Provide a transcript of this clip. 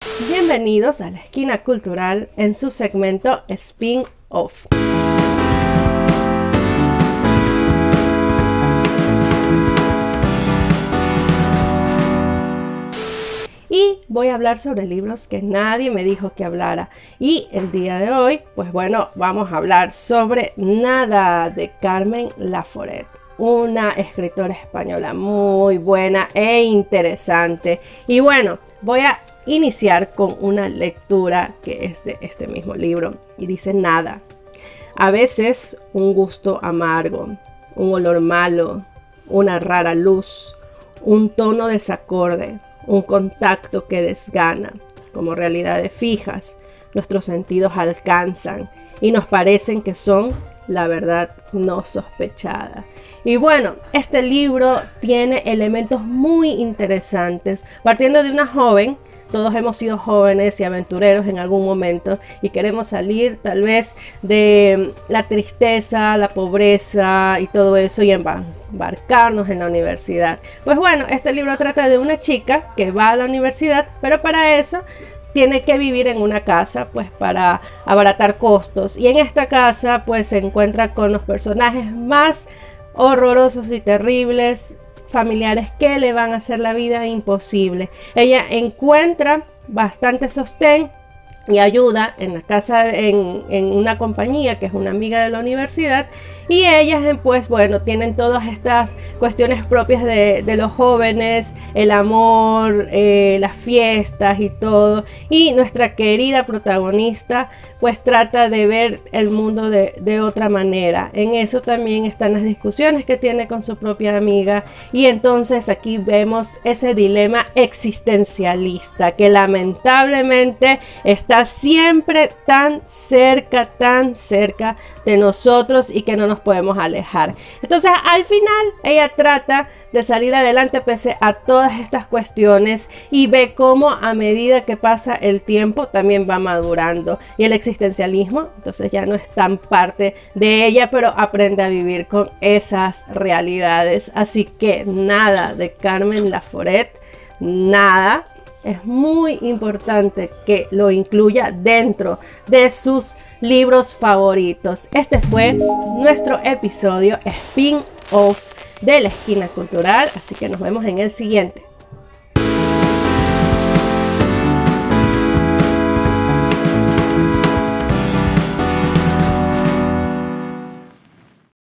Bienvenidos a la Esquina Cultural en su segmento Spin-Off. Y voy a hablar sobre libros que nadie me dijo que hablara. Y el día de hoy, pues bueno, vamos a hablar sobre Nada, de Carmen Laforet. Una escritora española muy buena e interesante. Y bueno, voy a iniciar con una lectura que es de este mismo libro. Y dice: Nada. A veces un gusto amargo, un olor malo, una rara luz, un tono desacorde, un contacto que desgana, como realidades fijas, nuestros sentidos alcanzan y nos parecen que son la verdad no sospechada. Y bueno, este libro tiene elementos muy interesantes, partiendo de una joven. Todos hemos sido jóvenes y aventureros en algún momento y queremos salir tal vez de la tristeza, la pobreza y todo eso y embarcarnos en la universidad. Pues bueno, este libro trata de una chica que va a la universidad, pero para eso tiene que vivir en una casa, pues para abaratar costos. Y en esta casa pues se encuentra con los personajes más horrorosos y terribles, familiares que le van a hacer la vida imposible. Ella encuentra bastante sostén y ayuda en la casa, en una compañía que es una amiga de la universidad, y ellas pues bueno tienen todas estas cuestiones propias de los jóvenes, el amor, las fiestas y todo, y nuestra querida protagonista pues trata de ver el mundo de otra manera. En eso también están las discusiones que tiene con su propia amiga, y entonces aquí vemos ese dilema existencialista que lamentablemente está siempre tan cerca de nosotros y que no nos podemos alejar. Entonces al final ella trata de salir adelante pese a todas estas cuestiones y ve cómo a medida que pasa el tiempo también va madurando, y el existencialismo entonces ya no es tan parte de ella, pero aprende a vivir con esas realidades. Así que Nada, de Carmen Laforet. Nada, es muy importante que lo incluya dentro de sus libros favoritos. Este fue nuestro episodio spin-off de la Esquina Cultural, así que nos vemos en el siguiente.